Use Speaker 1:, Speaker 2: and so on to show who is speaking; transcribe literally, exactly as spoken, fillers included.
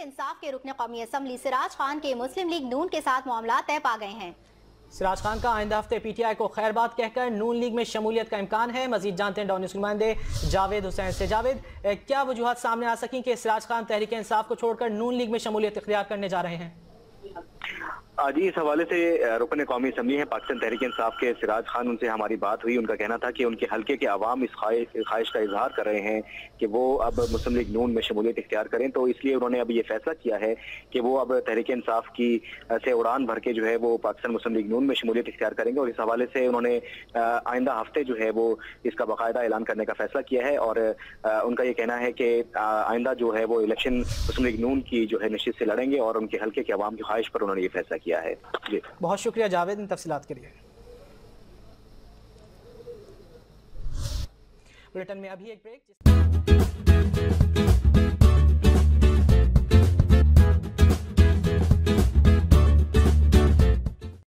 Speaker 1: इंसाफ के रुकन कौमी असम्बली सिराज खान के मुस्लिम लीग नून के साथ मामला तय पा गए हैं।
Speaker 2: सिराज खान का आइंदा हफ्ते पीटीआई को खैर बात कहकर नून लीग में शमूलियत का इम्कान है। मजीद जानते हैं डॉन न्यूज़ नुमाइंदे जावेद हुसैन से। जावेद, क्या वजूहत सामने आ सकी कि सिराज खान तहरीक इंसाफ को छोड़कर नून लीग में शमूलियत इख्तियार करने जा रहे हैं?
Speaker 3: जी, इस हवाले से रुकन कौमी असम्बली है पाकिस्तान तहरीक इंसाफ के सिराज खान, उनसे हमारी बात हुई। उनका कहना था कि उनके हल्के के अवाम इस ख्वाहिश का इजहार कर रहे हैं कि वो अब मुस्लिम लीग नून में शमूलियत इख्तियार करें, तो इसलिए उन्होंने अब ये फैसला किया है कि वो अब तहरीक इंसाफ की से उड़ान भर के जो है वो पाकिस्तान मुस्लिम लीग नून में शमूलियत इख्तियार करेंगे। और इस हवाले से उन्होंने आइंदा हफ्ते जो है वो इसका बाकायदा ऐलान करने का फैसला किया है। और उनका ये कहना है कि आइंदा जो है वो इलेक्शन मुस्लिम लीग नून की जो है निश्चित से लड़ेंगे और उनके हल्के के अवाम की ख्वाहिश पर उन्होंने ये फैसला किया है। जी,
Speaker 2: बहुत शुक्रिया जावेद इन तफसीलात के लिए। बुलेटिन में अभी एक ब्रेक।